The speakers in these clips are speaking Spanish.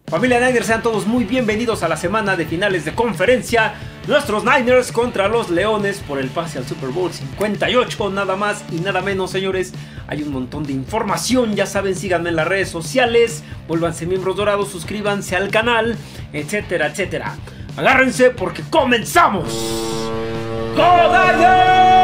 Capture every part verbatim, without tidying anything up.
Familia Niners, sean todos muy bienvenidos a la semana de finales de conferencia. Nuestros Niners contra los Leones por el pase al Super Bowl cincuenta y ocho, nada más y nada menos, señores. Hay un montón de información, ya saben, síganme en las redes sociales, vuélvanse miembros dorados, suscríbanse al canal, etcétera, etcétera. Agárrense porque comenzamos. ¡Go Niners!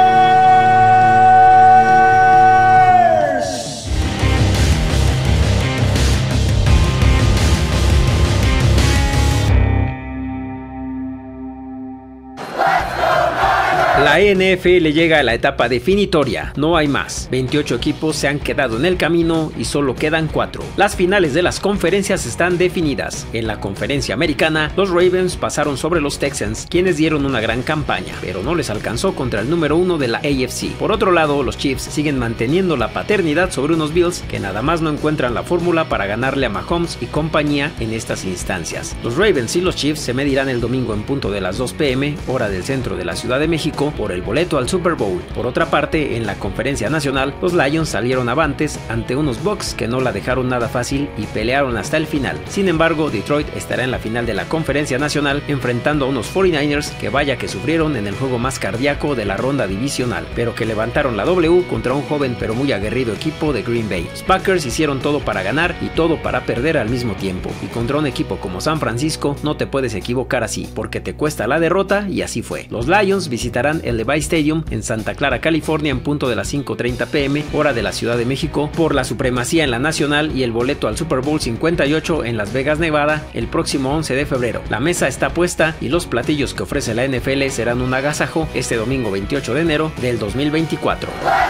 La N F L llega a la etapa definitoria, no hay más. veintiocho equipos se han quedado en el camino y solo quedan cuatro. Las finales de las conferencias están definidas. En la conferencia americana, los Ravens pasaron sobre los Texans, quienes dieron una gran campaña, pero no les alcanzó contra el número uno de la A F C. Por otro lado, los Chiefs siguen manteniendo la paternidad sobre unos Bills que nada más no encuentran la fórmula para ganarle a Mahomes y compañía en estas instancias. Los Ravens y los Chiefs se medirán el domingo en punto de las dos pe eme, hora del centro de la Ciudad de México, por el boleto al Super Bowl. Por otra parte, en la conferencia nacional, los Lions salieron avantes ante unos Bucks que no la dejaron nada fácil y pelearon hasta el final. Sin embargo, Detroit estará en la final de la conferencia nacional enfrentando a unos cuarenta y nueve ers que vaya que sufrieron en el juego más cardíaco de la ronda divisional, pero que levantaron la W contra un joven pero muy aguerrido equipo de Green Bay. Los Packers hicieron todo para ganar y todo para perder al mismo tiempo, y contra un equipo como San Francisco no te puedes equivocar así, porque te cuesta la derrota, y así fue. Los Lions visitarán el Levi Stadium en Santa Clara, California, en punto de las cinco treinta pe eme, hora de la Ciudad de México, por la supremacía en la nacional y el boleto al Super Bowl cincuenta y ocho en Las Vegas, Nevada, el próximo once de febrero. La mesa está puesta y los platillos que ofrece la N F L serán un agasajo este domingo veintiocho de enero del dos mil veinticuatro.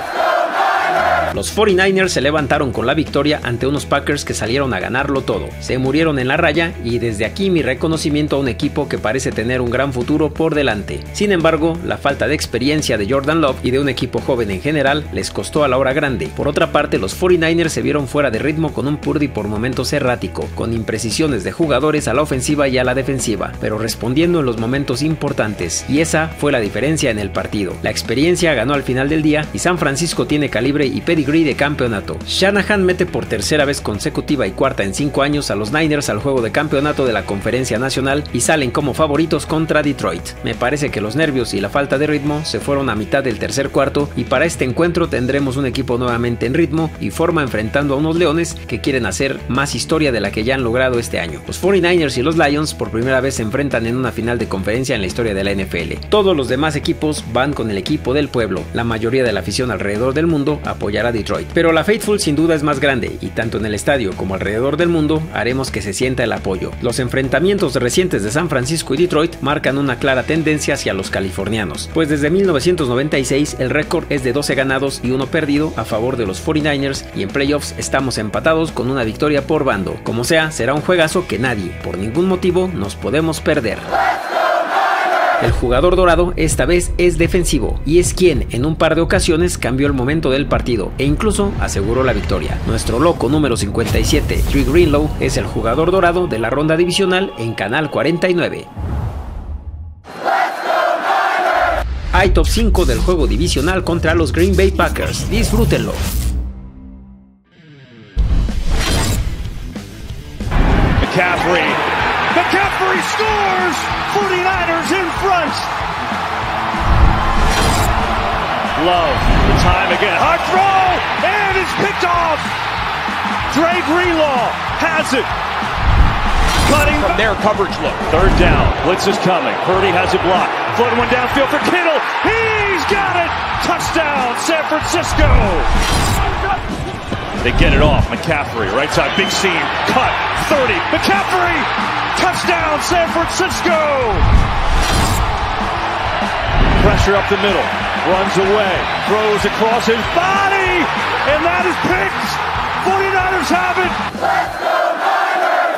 Los cuarenta y nueve ers se levantaron con la victoria ante unos Packers que salieron a ganarlo todo. Se murieron en la raya y desde aquí mi reconocimiento a un equipo que parece tener un gran futuro por delante. Sin embargo, la falta de experiencia de Jordan Love y de un equipo joven en general les costó a la hora grande. Por otra parte, los cuarenta y nueve ers se vieron fuera de ritmo con un Purdy por momentos errático, con imprecisiones de jugadores a la ofensiva y a la defensiva, pero respondiendo en los momentos importantes, y esa fue la diferencia en el partido. La experiencia ganó al final del día y San Francisco tiene calibre y pedigrí de campeonato. Shanahan mete por tercera vez consecutiva y cuarta en cinco años a los Niners al juego de campeonato de la conferencia nacional y salen como favoritos contra Detroit. Me parece que los nervios y la falta de ritmo se fueron a mitad del tercer cuarto, y para este encuentro tendremos un equipo nuevamente en ritmo y forma enfrentando a unos Leones que quieren hacer más historia de la que ya han logrado este año. Los cuarenta y nueve ers y los Lions por primera vez se enfrentan en una final de conferencia en la historia de la N F L. Todos los demás equipos van con el equipo del pueblo. La mayoría de la afición alrededor del mundo apoyará a Detroit, pero la Faithful sin duda es más grande, y tanto en el estadio como alrededor del mundo haremos que se sienta el apoyo. Los enfrentamientos recientes de San Francisco y Detroit marcan una clara tendencia hacia los californianos, pues desde mil novecientos noventa y seis el récord es de doce ganados y uno perdido a favor de los cuarenta y nueve ers, y en playoffs estamos empatados con una victoria por bando. Como sea, será un juegazo que nadie, por ningún motivo, nos podemos perder. El jugador dorado esta vez es defensivo, y es quien en un par de ocasiones cambió el momento del partido e incluso aseguró la victoria. Nuestro loco número cincuenta y siete, Dre Greenlaw, es el jugador dorado de la ronda divisional en Canal cuarenta y nueve. Hay top cinco del juego divisional contra los Green Bay Packers. Disfrútenlo. McCaffrey. McCaffrey scores! cuarenta y nueve ers in front. Love, the time again. Hard throw, and it's picked off. Dre Greenlaw has it. Cutting from their coverage look. Third down, blitz is coming. Purdy has it blocked. Floating one downfield for Kittle. He's got it. Touchdown, San Francisco. They get it off. McCaffrey, right side, big seam, cut, thirty. McCaffrey, touchdown, San Francisco. Pressure up the middle, runs away, throws across his body, and that is picked. cuarenta y nueve ers have it. Let's go Niners!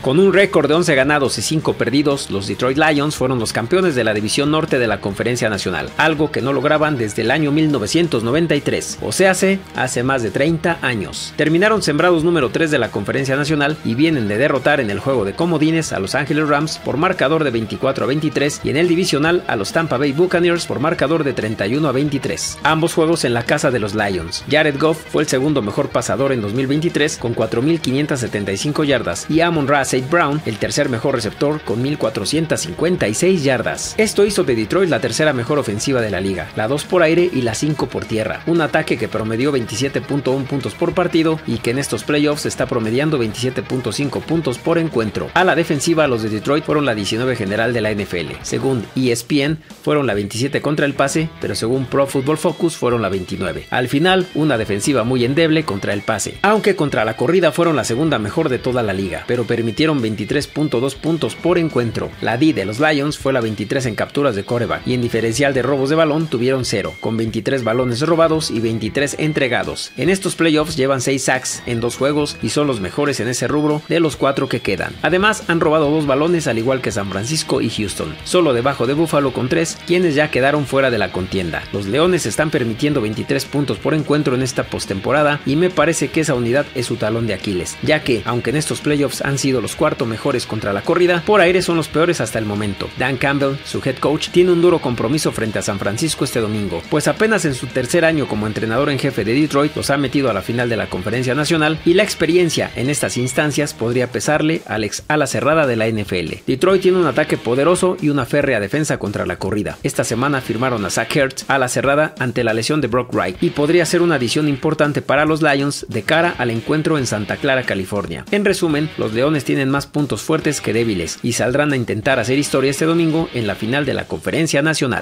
Con un récord de once ganados y cinco perdidos, los Detroit Lions fueron los campeones de la división norte de la Conferencia Nacional, algo que no lograban desde el año mil novecientos noventa y tres, o sea, hace, hace más de treinta años. Terminaron sembrados número tres de la Conferencia Nacional y vienen de derrotar en el juego de comodines a Los Angeles Rams por marcador de veinticuatro a veintitrés y en el divisional a los Tampa Bay Buccaneers por marcador de treinta y uno a veintitrés. Ambos juegos en la casa de los Lions. Jared Goff fue el segundo mejor pasador en dos mil veintitrés con cuatro mil quinientas setenta y cinco yardas y Amon-Ra Saint Brown el tercer mejor receptor con mil cuatrocientas cincuenta y seis yardas. Esto hizo de Detroit la tercera mejor ofensiva de la liga, la dos por aire y la cinco por tierra. Un ataque que promedió veintisiete punto uno puntos por partido y que en estos playoffs está promediando veintisiete punto cinco puntos por encuentro. A la defensiva, los de Detroit fueron la diecinueve general de la N F L. Según E S P N, fueron la veintisiete contra el pase, pero según Pro Football Focus fueron la veintinueve. Al final, una defensiva muy endeble contra el pase, aunque contra la corrida fueron la segunda mejor de toda la liga, pero permitieron veintitrés punto dos puntos por encuentro. La D de los Lions fue la veintitrés en capturas de quarterback y en diferencial de robos de balón tuvieron cero, con veintitrés balones robados y veintitrés entregados. En estos playoffs llevan seis sacks en dos juegos y son los mejores en ese rubro de los cuatro que quedan. Además, han robado dos balones al igual que San Francisco y Houston, solo debajo de Buffalo con tres, quienes ya quedaron fuera de la contienda. Los Leones están permitiendo veintitrés puntos por encuentro en esta postemporada y me parece que esa unidad es su talón de Aquiles, ya que, aunque en estos playoffs han sido los cuarto mejores contra la corrida, por aire son los peores hasta el momento. Dan Campbell, su head coach, tiene un duro compromiso frente a San Francisco este domingo, pues apenas en su tercer año como entrenador en jefe de Detroit los ha metido a la final de la Conferencia Nacional y la experiencia en estas instancias podría pesarle al ex ala cerrada de la N F L. Detroit tiene un ataque poderoso y una férrea defensa contra la corrida. Esta semana firmaron a Zach Ertz a la cerrada ante la lesión de Brock Wright y podría ser una adición importante para los Lions de cara al encuentro en Santa Clara, California. En resumen, los Leones tienen más puntos fuertes que débiles y saldrán a intentar hacer historia este domingo en la final de la Conferencia Nacional.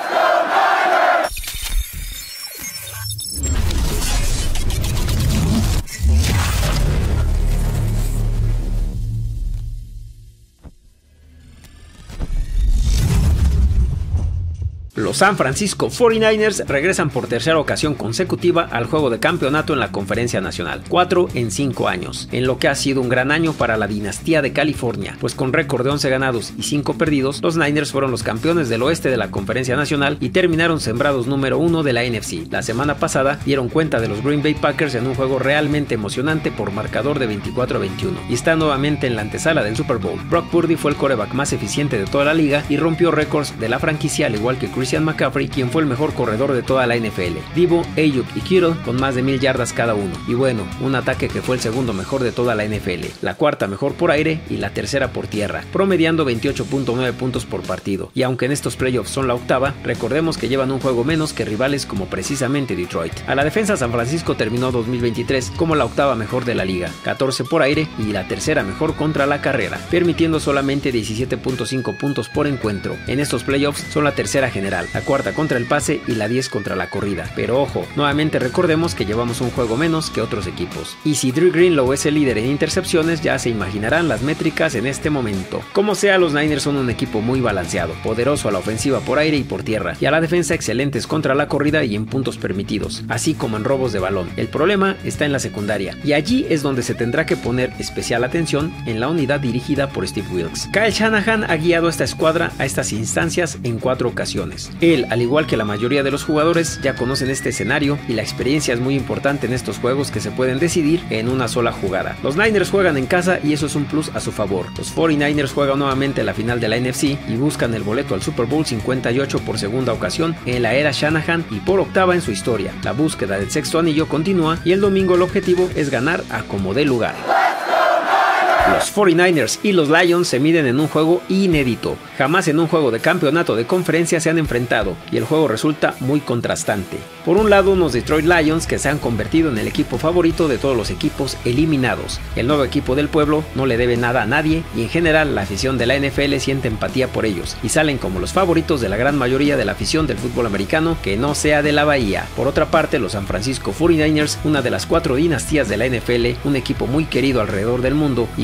Los San Francisco cuarenta y nueve ers regresan por tercera ocasión consecutiva al juego de campeonato en la Conferencia Nacional, cuatro en cinco años, en lo que ha sido un gran año para la dinastía de California, pues con récord de once ganados y cinco perdidos, los Niners fueron los campeones del oeste de la Conferencia Nacional y terminaron sembrados número uno de la N F C. La semana pasada dieron cuenta de los Green Bay Packers en un juego realmente emocionante por marcador de veinticuatro a veintiuno y está nuevamente en la antesala del Super Bowl. Brock Purdy fue el quarterback más eficiente de toda la liga y rompió récords de la franquicia al igual que Christian McCaffrey, quien fue el mejor corredor de toda la N F L. Deebo, Ayuk y Kittle con más de mil yardas cada uno. Y bueno, un ataque que fue el segundo mejor de toda la N F L, la cuarta mejor por aire y la tercera por tierra, promediando veintiocho punto nueve puntos por partido. Y aunque en estos playoffs son la octava, recordemos que llevan un juego menos que rivales como precisamente Detroit. A la defensa, San Francisco terminó dos mil veintitrés como la octava mejor de la liga, catorce por aire y la tercera mejor contra la carrera, permitiendo solamente diecisiete punto cinco puntos por encuentro. En estos playoffs son la tercera general, la cuarta contra el pase y la diez contra la corrida. Pero ojo, nuevamente recordemos que llevamos un juego menos que otros equipos. Y si Drew Greenlow es el líder en intercepciones, ya se imaginarán las métricas en este momento. Como sea, los Niners son un equipo muy balanceado, poderoso a la ofensiva por aire y por tierra, y a la defensa excelentes contra la corrida y en puntos permitidos, así como en robos de balón. El problema está en la secundaria, y allí es donde se tendrá que poner especial atención en la unidad dirigida por Steve Wilks. Kyle Shanahan ha guiado a esta escuadra a estas instancias en cuatro ocasiones. Él, al igual que la mayoría de los jugadores, ya conocen este escenario y la experiencia es muy importante en estos juegos que se pueden decidir en una sola jugada. Los Niners juegan en casa y eso es un plus a su favor. Los cuarenta y nueve ers juegan nuevamente la final de la N F C y buscan el boleto al Super Bowl cincuenta y ocho por segunda ocasión en la era Shanahan y por octava en su historia. La búsqueda del sexto anillo continúa y el domingo el objetivo es ganar a como dé lugar. Los cuarenta y nueve ers y los Lions se miden en un juego inédito. Jamás en un juego de campeonato de conferencia se han enfrentado y el juego resulta muy contrastante. Por un lado, unos Detroit Lions que se han convertido en el equipo favorito de todos los equipos eliminados. El nuevo equipo del pueblo no le debe nada a nadie y en general la afición de la N F L siente empatía por ellos y salen como los favoritos de la gran mayoría de la afición del fútbol americano que no sea de la Bahía. Por otra parte, los San Francisco cuarenta y nueve ers, una de las cuatro dinastías de la N F L, un equipo muy querido alrededor del mundo y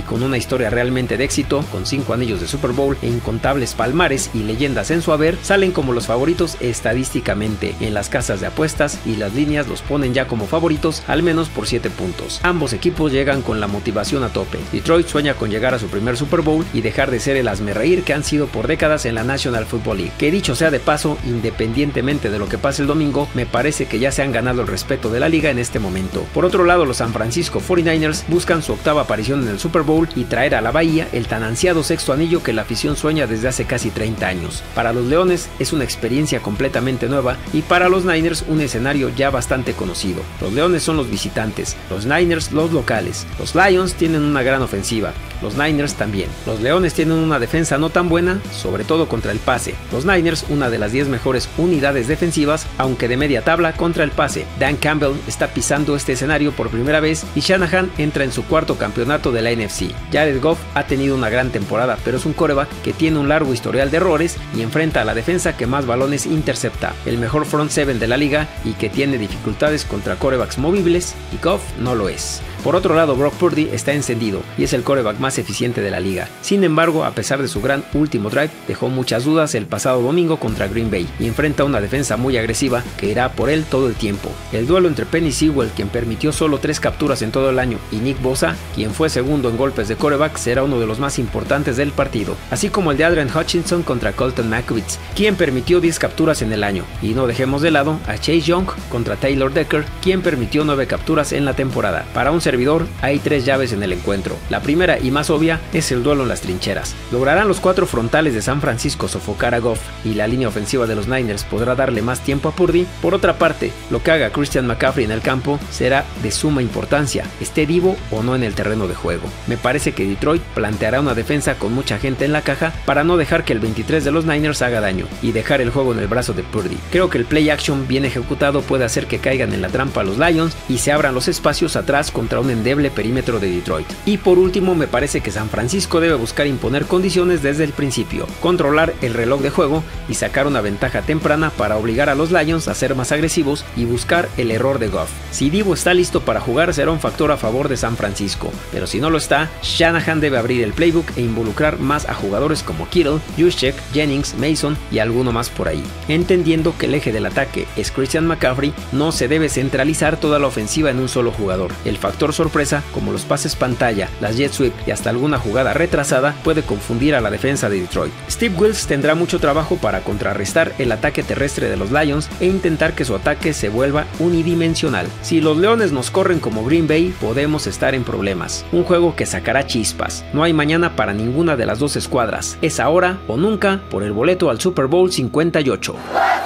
con una historia realmente de éxito, con cinco anillos de Super Bowl e incontables palmares y leyendas en su haber, salen como los favoritos estadísticamente en las casas de apuestas y las líneas los ponen ya como favoritos al menos por siete puntos. Ambos equipos llegan con la motivación a tope. Detroit sueña con llegar a su primer Super Bowl y dejar de ser el hazmerreír que han sido por décadas en la National Football League, que dicho sea de paso, independientemente de lo que pase el domingo, me parece que ya se han ganado el respeto de la liga en este momento. Por otro lado, los San Francisco cuarenta y nueve ers buscan su octava aparición en el Super Bowl y traer a la Bahía el tan ansiado sexto anillo que la afición sueña desde hace casi treinta años. Para los Leones es una experiencia completamente nueva y para los Niners un escenario ya bastante conocido. Los Leones son los visitantes, los Niners los locales. Los Lions tienen una gran ofensiva, los Niners también. Los Leones tienen una defensa no tan buena, sobre todo contra el pase. Los Niners una de las diez mejores unidades defensivas, aunque de media tabla contra el pase. Dan Campbell está pisando este escenario por primera vez y Shanahan entra en su cuarto campeonato de la N F C. Jared Goff ha tenido una gran temporada, pero es un quarterback que tiene un largo historial de errores y enfrenta a la defensa que más balones intercepta, el mejor front seven de la liga y que tiene dificultades contra quarterbacks movibles, y Goff no lo es. Por otro lado, Brock Purdy está encendido y es el quarterback más eficiente de la liga. Sin embargo, a pesar de su gran último drive, dejó muchas dudas el pasado domingo contra Green Bay y enfrenta una defensa muy agresiva que irá por él todo el tiempo. El duelo entre Penny Sewell, quien permitió solo tres capturas en todo el año, y Nick Bosa, quien fue segundo en golpes de quarterback, será uno de los más importantes del partido, así como el de Adrian Hutchinson contra Colton Makowitz, quien permitió diez capturas en el año. Y no dejemos de lado a Chase Young contra Taylor Decker, quien permitió nueve capturas en la temporada. Para un servidor hay tres llaves en el encuentro. La primera y más obvia es el duelo en las trincheras. ¿Lograrán los cuatro frontales de San Francisco sofocar a Goff y la línea ofensiva de los Niners podrá darle más tiempo a Purdy? Por otra parte, lo que haga Christian McCaffrey en el campo será de suma importancia, esté vivo o no en el terreno de juego. Me parece que Detroit planteará una defensa con mucha gente en la caja para no dejar que el veintitrés de los Niners haga daño y dejar el juego en el brazo de Purdy. Creo que el play action bien ejecutado puede hacer que caigan en la trampa a los Lions y se abran los espacios atrás contra un endeble perímetro de Detroit. Y por último, me parece que San Francisco debe buscar imponer condiciones desde el principio, controlar el reloj de juego y sacar una ventaja temprana para obligar a los Lions a ser más agresivos y buscar el error de Goff. Si Divo está listo para jugar, será un factor a favor de San Francisco, pero si no lo está, Shanahan debe abrir el playbook e involucrar más a jugadores como Kittle, Juszczyk, Jennings, Mason y alguno más por ahí. Entendiendo que el eje del ataque es Christian McCaffrey, no se debe centralizar toda la ofensiva en un solo jugador. El factor sorpresa, como los pases pantalla, las jet sweep y hasta alguna jugada retrasada, puede confundir a la defensa de Detroit. Steve Wilks tendrá mucho trabajo para contrarrestar el ataque terrestre de los Lions e intentar que su ataque se vuelva unidimensional. Si los Leones nos corren como Green Bay, podemos estar en problemas. Un juego que sacará chispas. No hay mañana para ninguna de las dos escuadras. Es ahora o nunca por el boleto al Super Bowl cincuenta y ocho.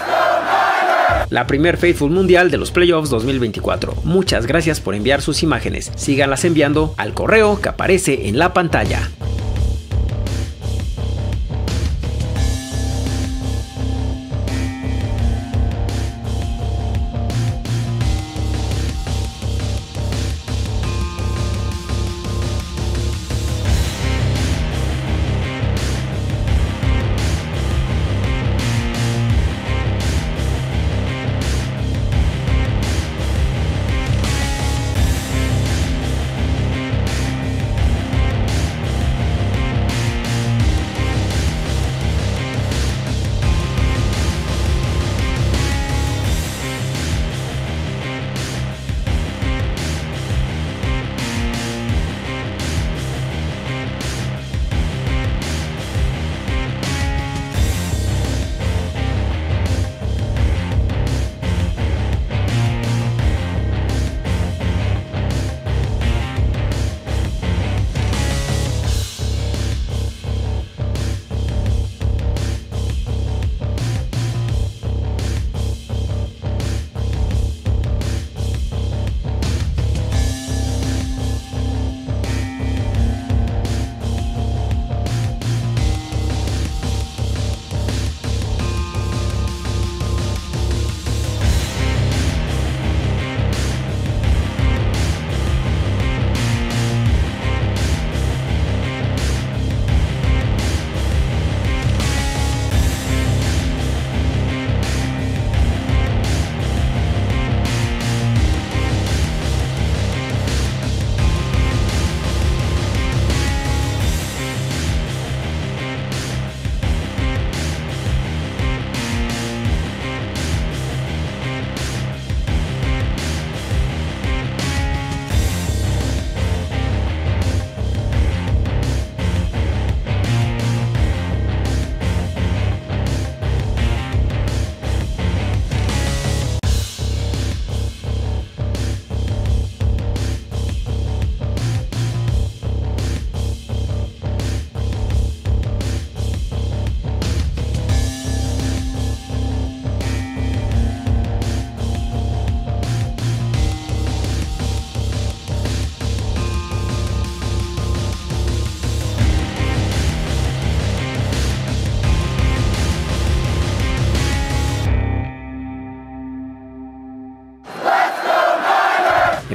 La primer Faithful Mundial de los Playoffs dos mil veinticuatro. Muchas gracias por enviar sus imágenes. Síganlas enviando al correo que aparece en la pantalla.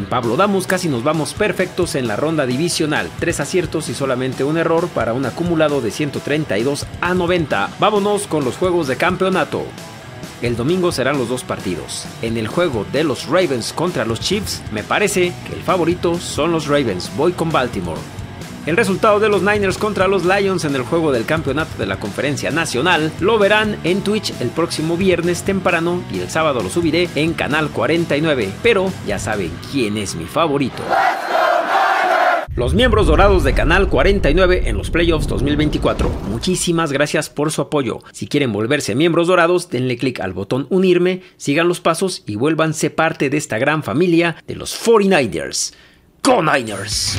Pablo Damus casi nos vamos perfectos en la ronda divisional, tres aciertos y solamente un error para un acumulado de ciento treinta y dos a noventa. Vámonos con los juegos de campeonato. El domingo serán los dos partidos. En el juego de los Ravens contra los Chiefs, me parece que el favorito son los Ravens. Voy con Baltimore. El resultado de los Niners contra los Lions en el juego del campeonato de la Conferencia Nacional lo verán en Twitch el próximo viernes temprano y el sábado lo subiré en Canal cuarenta y nueve. Pero ya saben quién es mi favorito. Los miembros dorados de Canal cuarenta y nueve en los Playoffs dos mil veinticuatro. Muchísimas gracias por su apoyo. Si quieren volverse miembros dorados, denle clic al botón unirme, sigan los pasos y vuélvanse parte de esta gran familia de los cuarenta y nueve ers. ¡Go Niners!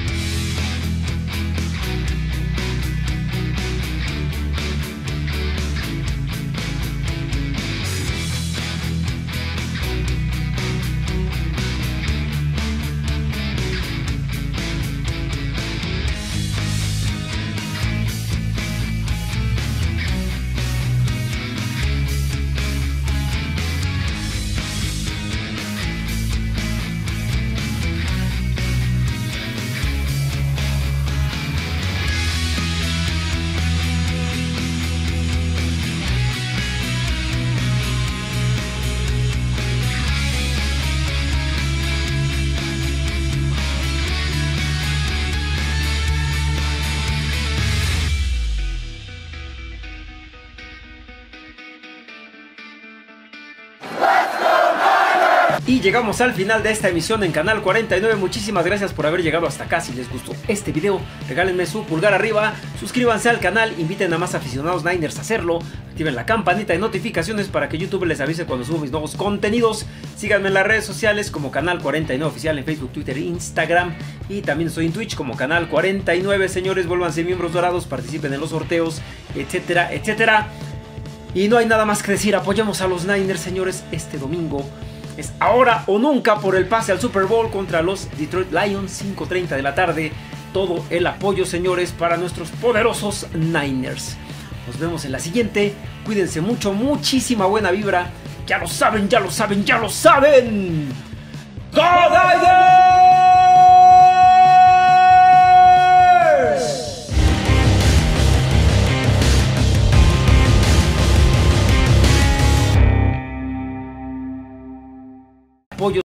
Y llegamos al final de esta emisión en Canal cuarenta y nueve. Muchísimas gracias por haber llegado hasta acá. Si les gustó este video, regálenme su pulgar arriba, suscríbanse al canal, inviten a más aficionados Niners a hacerlo, activen la campanita de notificaciones para que YouTube les avise cuando subo mis nuevos contenidos. Síganme en las redes sociales como Canal cuarenta y nueve Oficial en Facebook, Twitter e Instagram. Y también estoy en Twitch como Canal cuarenta y nueve. Señores, vuélvanse miembros dorados, participen en los sorteos, etcétera, etcétera. Y no hay nada más que decir, apoyamos a los Niners, señores, este domingo. Es ahora o nunca por el pase al Super Bowl contra los Detroit Lions, cinco treinta de la tarde. Todo el apoyo, señores, para nuestros poderosos Niners. Nos vemos en la siguiente. Cuídense mucho, muchísima buena vibra. Ya lo saben, ya lo saben, ya lo saben. ¡Go Niners! Apoyo.